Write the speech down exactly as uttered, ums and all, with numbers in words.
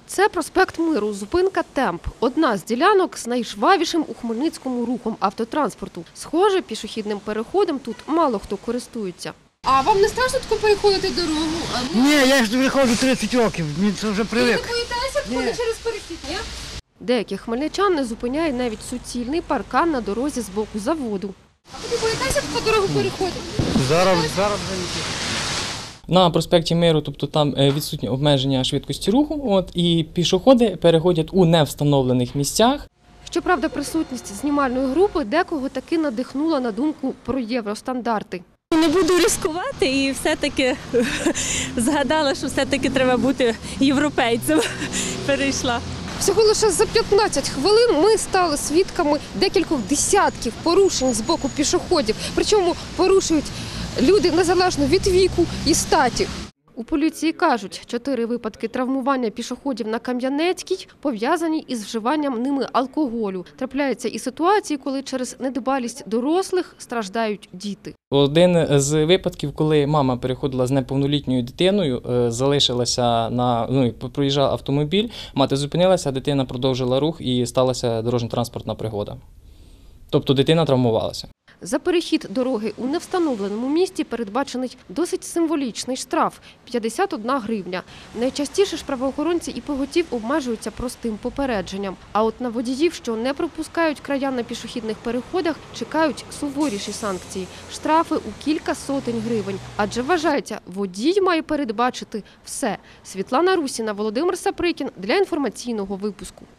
Це проспект Миру, зупинка «Темп». Одна з ділянок з найжвавішим у Хмельницькому рухом автотранспорту. Схоже, пішохідним переходом тут мало хто користується. А вам не страшно тако переходити дорогу? Ні, я ж виходжу тридцять років, мені це вже Ви привик. не боїтеся входити через перехід, ні? Деяких хмельничан не зупиняє навіть суцільний паркан на дорозі з боку заводу. А ви не боїтеся таку дорогу переходити? Зараз, зараз вже ні. На проспекті Миру, тобто там відсутнє обмеження швидкості руху, от, і пішоходи переходять у невстановлених місцях. Щоправда, присутність знімальної групи декого таки надихнула на думку про євростандарти. Не буду ризикувати і все-таки згадала, що все-таки треба бути європейцем. Перейшла. Всього лише за п'ятнадцять хвилин ми стали свідками декількох десятків порушень з боку пішоходів. Причому порушують люди незалежно від віку і статі. У поліції кажуть, чотири випадки травмування пішоходів на Кам'янецькій пов'язані із вживанням ними алкоголю. Трапляються і ситуації, коли через недбалість дорослих страждають діти. Один з випадків, коли мама переходила з неповнолітньою дитиною, залишилася на, ну, проїжджав автомобіль, мати зупинилася, дитина продовжила рух і сталася дорожньо-транспортна пригода. Тобто дитина травмувалася. За перехід дороги у невстановленому місті передбачений досить символічний штраф – п'ятдесят одна гривня. Найчастіше ж правоохоронці і поготів обмежуються простим попередженням. А от на водіїв, що не пропускають краян на пішохідних переходах, чекають суворіші санкції – штрафи у кілька сотень гривень. Адже, вважається, водій має передбачити все. Світлана Русіна, Володимир Саприкін для інформаційного випуску.